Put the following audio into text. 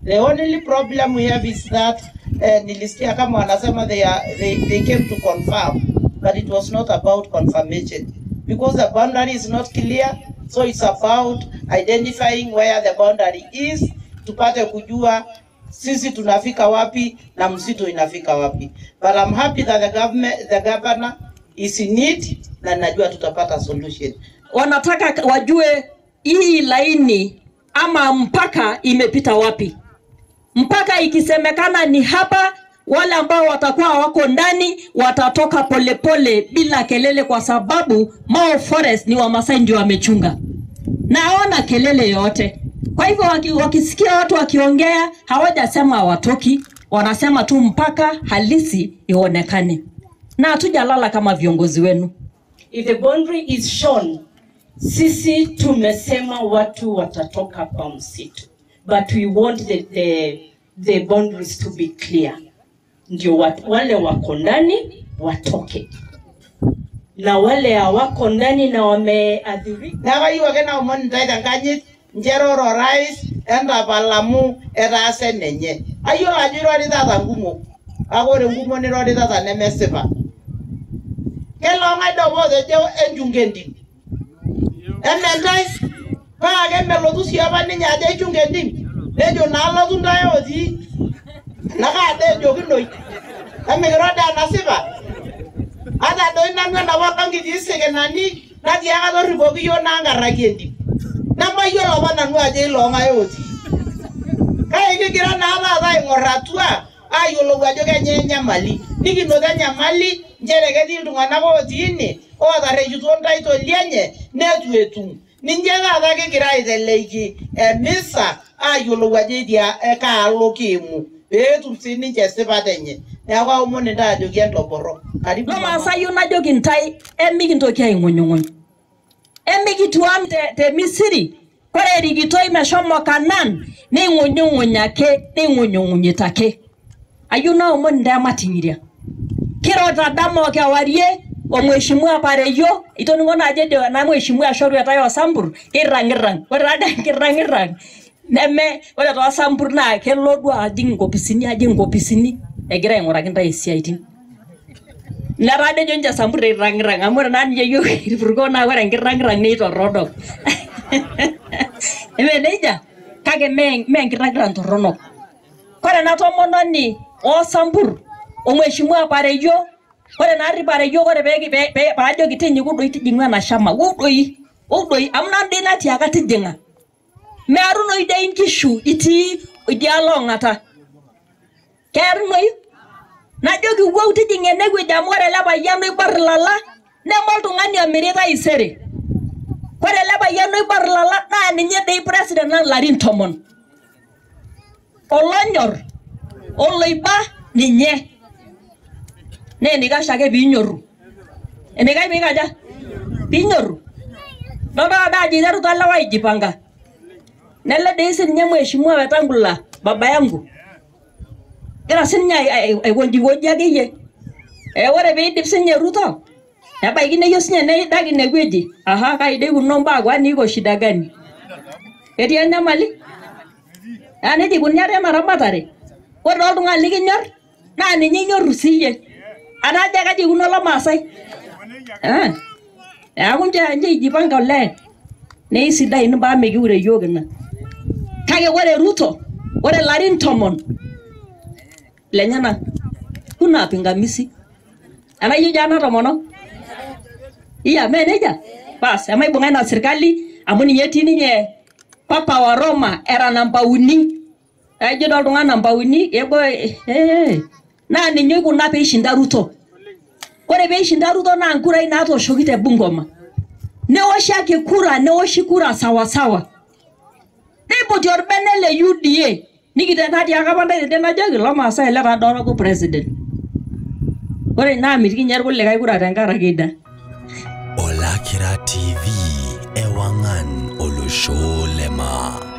The only problem we have is that nilisikia kama wanasema they came to confirm, but it was not about confirmation because the boundary is not clear. So it's about identifying where the boundary is, tupate kujua sisi tunafika wapi na msitu inafika wapi. But I'm happy that the governor is in it na najua tutapata solution. Wanataka wajue hii laini ama mpaka imepita wapi. Mpaka ikisemekana ni hapa, wale ambao watakuwa wako ndani watatoka polepole bila kelele, kwa sababu Mau Forest ni Wamasai ndio wamechunga. Naona kelele yote. Kwa hivyo wakisikia watu wakiongea hawajasema hawatoki, wanasema tu mpaka halisi ionekane. Na hatujalala kama viongozi wenu. If the boundary is shown, sisi tumesema watu watatoka kwa msitu. But we want the boundaries to be clear. Ndio wale wako ndani watoke. Na wale hawako ndani na wameadhirika. Na hiyo kena umoni taida nganyit njeroro rais enda balamu erase nenye. Ayo ajiro ridata ngumo. Agore ngumo ni ridata nemesiba. Kelo ngaido boze jo enjungendi. Emendai pa ke melotu siaba ni nyaje enjungendi. Dejo na lotu ndayo zi. Naka dejo kindoi. Emegroda nasiba. Ada doi nangwenda wakangi disege nani na diaga do ribogi yo nanga ragendi. Namba yo loba nanu aje longa yoti. Kai kigira na ala dai ngoratua ayo lo wajo kenya mali. Niki no kenya mali njere ke di ndungana ko tini o da rejuto ndai to lienye netu etu. Ninjega da kigira izeleki misa ayo lo waje dia ka alokimu. Tumsini jesiba denye. Yawa umone da jogi entoboro. Karibu Wamasai unajogi ntai emikintoki aing'unyung'uny. Emikituam te Misiri. Kore rigitoi meshomo Kanan ning'unyung'unyita ake. Ayuna umone nda matingiria. Kirota damo kewarie omheshimiwa pareyo itoningona ajejo na mheshimiwa shoru yatayo Sambur kirangirang. Kore ada kirangirang. Neme wala to Sambur na kelodwa ajing ngopisini egira aing'uraki ntai esiaitin. Narade jonja Sambur rangirang amore nani yeyo irfurgo na wala ngirangirang ni torodo. Neja kage me ngirangirang torono. Kore na tomononi o Sambur omheshimiwa pareyo kore na ri pareyo kore be pajo kitinyi kudo itijingwa na shama udoi amna ndina tiaka tijinga. Mearuno ide inkishu iti idialongata. Kernoi na jogi wo tijinge negwe jamore laba yano ibarlala ne moltungani amirita isere. Kore laba yano ibarlala na ninye de president na larin tomon. Olonyor oloiba ninye. Ne nigashake binyoru. Enigai bigaja binyoru. Baba daji daru talawa ijipanga. Nella desi nye mheshimiwa wetangula baba yangu. Kira sinya wondi ageye. Wore be dip sinya Ruto. Yaba igine yo sinya ne dagi ne gweji. Aha kai de unomba kwa niko shida gani? Eti anya mali? Ane di kunyare maramatare. Wore oltunga likinyor na ninye nyoru siye. Ana jaga di kunola Masai. Akunja nje ijipanga le. Ne isida inu ba megiure yogena. Kage wore Ruto, wore larin tomon. Lenyana kuna pingamisi. Ana yujana tomono. Iya meneja. Bas, ama ibunga na serikali amuni yetini nye papa wa Roma era namba uni. Jodo oltunga namba uni ebo na ninyo kuna pe ishinda Ruto. Kore pe ishinda Ruto na nkura ina ato shokite Bungoma. Neoshake kura, neoshikura sawa sawa. Ndipo jorbenele UDA nikitendati akapanda itenda jogi lo Masai leta doro ku president. Ore na mitiki nyer kulle kai kura tenkara kida. Olakira TV ewangan olusholema.